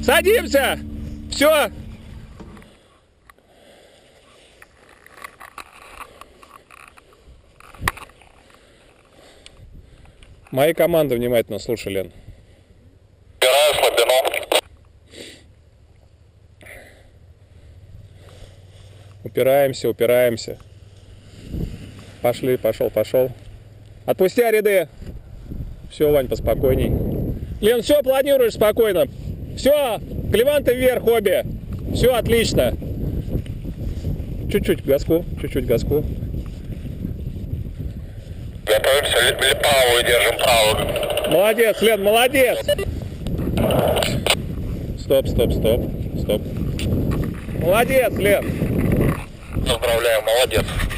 Садимся! Все! Мои команды внимательно слушай, Лен. Убираю слабину. Упираемся, упираемся. Пошли, пошел. Отпусти ряды. Все, Вань, поспокойней. Лен, все, планируешь спокойно. Все, клеванты вверх обе. Все, отлично. Чуть-чуть газку, Готовимся, правую держим, правую. Молодец, Лен, молодец. Стоп. Молодец, Лен. Поздравляю, молодец.